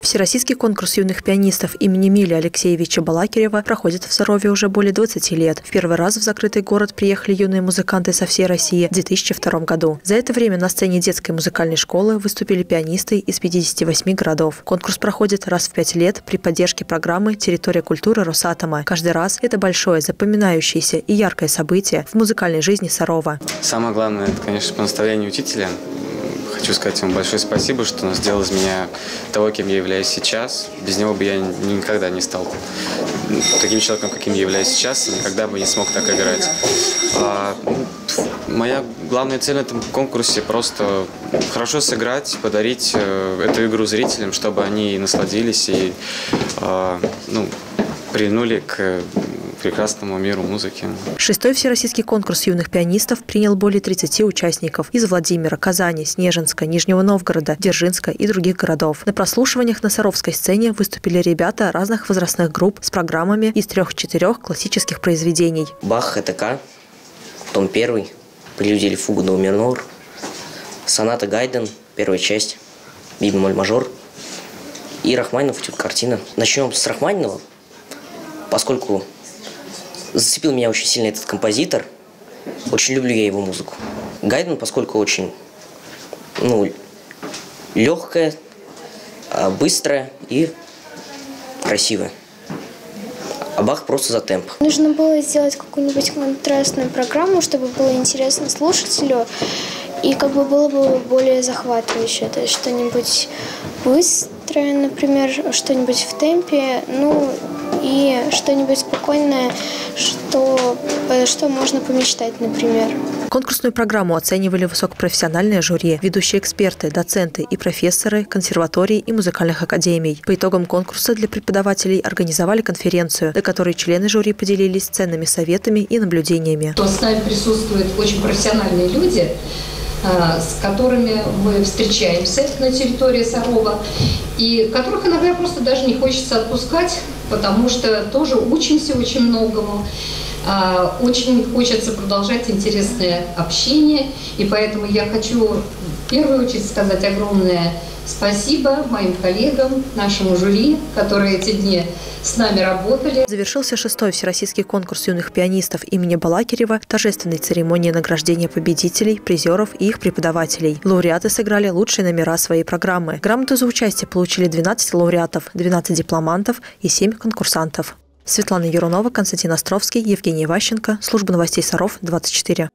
Всероссийский конкурс юных пианистов имени Эмилия Алексеевича Балакирева проходит в Сарове уже более 20 лет. В первый раз в закрытый город приехали юные музыканты со всей России в 2002 году. За это время на сцене детской музыкальной школы выступили пианисты из 58 городов. Конкурс проходит раз в 5 лет при поддержке программы «Территория культуры» Росатома. Каждый раз это большое, запоминающееся и яркое событие в музыкальной жизни Сарова. Самое главное, это, конечно, по наставлению учителя. Хочу сказать ему большое спасибо, что он сделал из меня того, кем я являюсь сейчас. Без него бы я никогда не стал таким человеком, каким я являюсь сейчас, и никогда бы не смог так играть. Моя главная цель на этом конкурсе – просто хорошо сыграть, подарить эту игру зрителям, чтобы они насладились и прильнули к прекрасному миру музыки. Шестой всероссийский конкурс юных пианистов принял более 30 участников из Владимира, Казани, Снежинска, Нижнего Новгорода, Дзержинска и других городов. На прослушиваниях на саровской сцене выступили ребята разных возрастных групп с программами из 3-4 классических произведений. Бах, ЭТК, том 1, прелюдия или фуга до минор, соната Гайден, первая часть, ми бемоль мажор и Рахманинов, картина. Начнем с Рахманинова, поскольку зацепил меня очень сильно этот композитор. Очень люблю я его музыку. Гайден, поскольку очень легкая, быстрая и красивая. А Бах просто за темп. Нужно было сделать какую-нибудь контрастную программу, чтобы было интересно слушателю. И было бы более захватывающе. То есть что-нибудь быстрое, например, что-нибудь в темпе, и что-нибудь спокойное, что можно помечтать, например. Конкурсную программу оценивали высокопрофессиональные жюри, ведущие эксперты, доценты и профессоры консерваторий и музыкальных академий. По итогам конкурса для преподавателей организовали конференцию, на которой члены жюри поделились ценными советами и наблюдениями. С нами присутствуют очень профессиональные люди, с которыми мы встречаемся на территории Сарова, и которых иногда просто даже не хочется отпускать, потому что тоже учимся очень многому. Очень хочется продолжать интересное общение, и поэтому я хочу в первую очередь сказать огромное спасибо моим коллегам, нашему жюри, которые эти дни с нами работали. Завершился шестой всероссийский конкурс юных пианистов имени Балакирева торжественной церемонии награждения победителей, призеров и их преподавателей. Лауреаты сыграли лучшие номера своей программы. Грамоту за участие получили 12 лауреатов, 12 дипломантов и 7 конкурсантов. Светлана Юрунова, Константин Островский, Евгений Ващенко. Служба новостей Саров, 24.